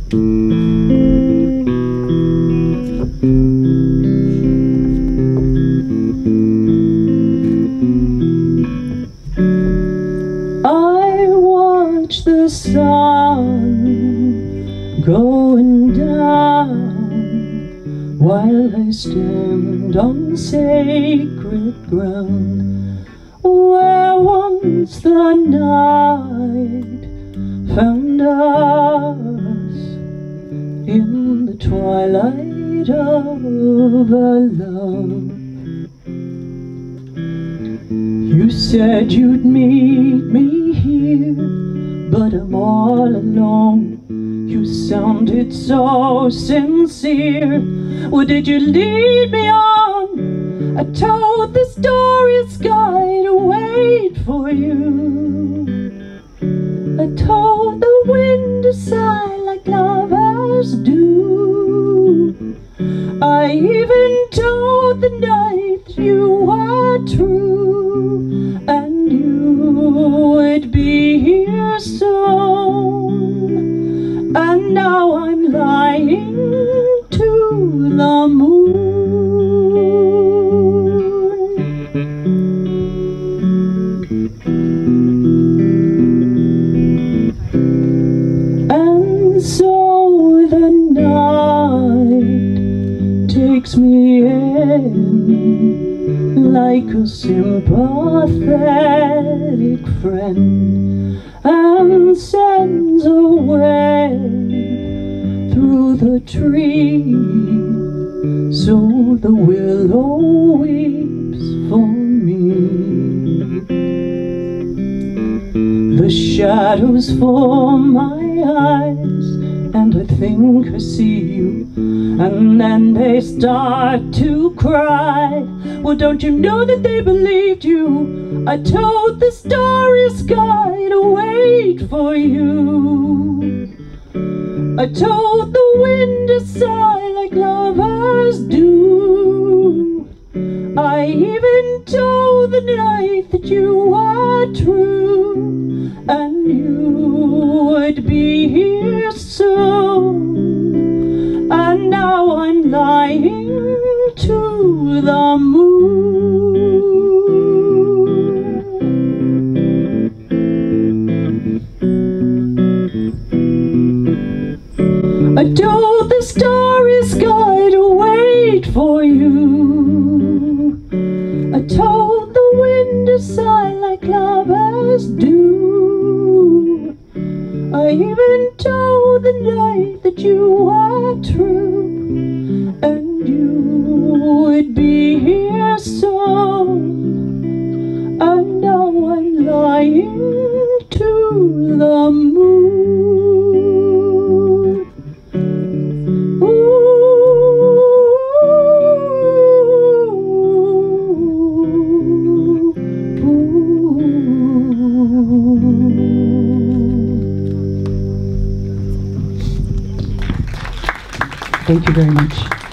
I watch the sun going down while I stand on sacred ground, where once the night found us in the twilight of our love. You said you'd meet me here, but I'm all alone. You sounded so sincere. Well, did you lead me on? I told the starry sky to wait for you. I told the wind to sigh like lovers do. I even told the night that you were true, and you would be here soon. And now I'm lying to the moon. And so the night takes me in like a sympathetic friend, and sends away through the tree, so the willow weeps for me. The shadows for my eyes, and I think I see you, and then they start to cry. Well, don't you know that they believed you? I told the starry sky to wait for you. I told the wind to sigh like lovers do. I even told the night that you were true, and you would be here soon. And now I'm lying to the moon. I told the starry sky to wait for you. I told the wind to sigh like lovers do. I even told the night that you were true, and you would be here soon. And now I'm lying to the moon. Thank you very much.